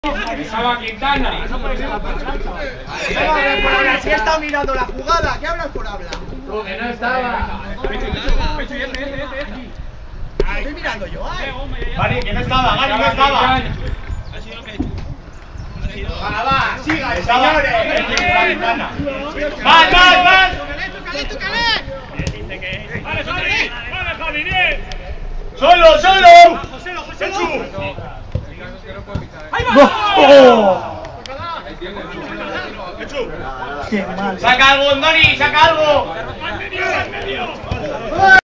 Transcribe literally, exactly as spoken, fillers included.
Estaba Quintana. Si he estado mirando la jugada, ¿qué hablas por hablar? Tú, que no estaba. Estoy mirando yo, ¿eh? Gary, que no estaba, Gary, no estaba. Va, va, siga, señores. ¡Vas, vas, vas! ¡Vale, Javi! ¡Vale, Javi, bien! ¡Solo, solo! ¡Joselo, Joselo! ¡Ahí va! ¡Qué mal! ¡Saca algo, Andoni! ¡Saca algo! ¡Al medio, al medio!